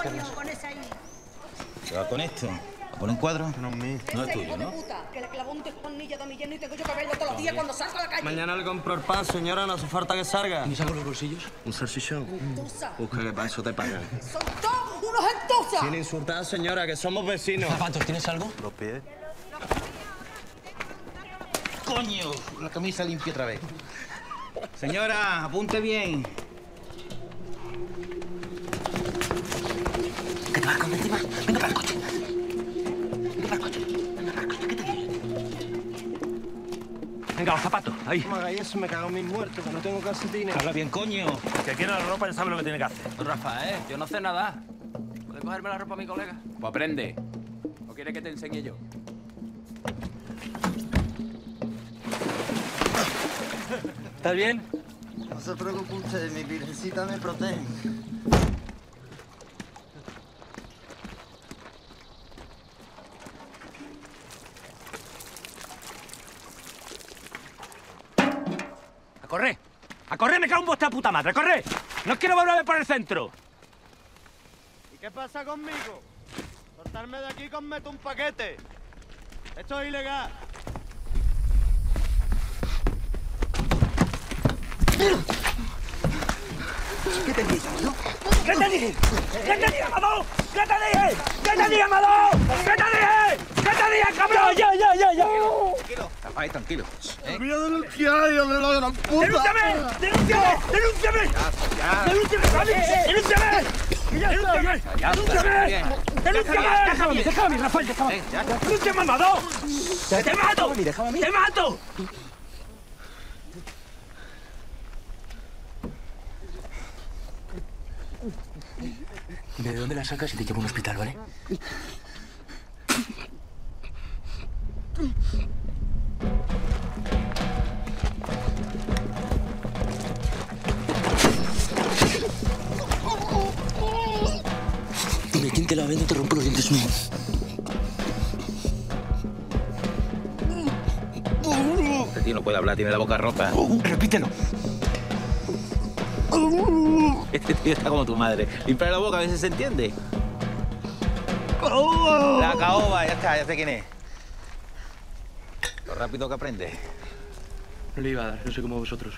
cierras. Con esa ahí. ¿Qué va con esto? ¿A poner un cuadro? No es mío. No es Ese tuyo, hijo de ¿no? puta, que le clavó un destornillo de mi yerno y tengo yo que verlo todos los días cuando salgo a la calle. Mañana le compro el pan, señora, no hace falta que salga. ¿Y saco los bolsillos? ¿Un salchichón? Gentuza. Busca que para eso te pagan. Son todos unos gentuzas. Sin insultar, señora, que somos vecinos. Zapatos, ¿tienes algo? Los pies. ¡Coño! La camisa limpia otra vez. Señora, apunte bien. ¿Qué te vas con encima? Venga para el coche. Venga para el coche. Venga para el coche. ¿Qué te digo? Venga, los zapatos, ahí. No me hagáis eso, me cago en mis muertos, que no tengo calcetines. Habla bien, coño. Que quiere la ropa ya sabe lo que tiene que hacer. Rafa, yo no sé nada. ¿Puedes cogerme la ropa a mi colega? Pues aprende. ¿O quieres que te enseñe yo? ¿Estás bien? No se preocupe usted, mi virgencita me protege. ¡A correr! ¡A correr, me cago en vuestra puta madre! ¡A correr! ¡No os quiero volver a ver por el centro! ¿Y qué pasa conmigo? Cortarme de aquí con meto un paquete. Esto es ilegal. ¿Qué te digo, no? ¿Qué te dije? ¿Qué te dije, Amador? ¿Qué te dije? ¿Qué te dije, Amador? ¿Qué te dije? ¿Qué te dije, cabrón? Ya. Tranquilo. Rapaz, tranquilo. Voy a denunciar, hijo de la gran puta. ¡Denúnciame! ¡Denúnciame! ¡Denúnciame! ¡Denúnciame! ¡Déjame, Rafael, déjame! ¡Denúnciame, Amador! ¡Te mato! ¡Te mato! Dime de dónde la sacas y te llevo a un hospital, ¿vale? Dime quién te la vende y te rompo los dientes nuevos. Este tío no puede hablar, tiene la boca rota. Repítelo. Este tío está como tu madre. Limpia la boca, a veces se entiende. La caoba, ya está, ya sé quién es. Lo rápido que aprende. No le iba a dar, no sé cómo vosotros.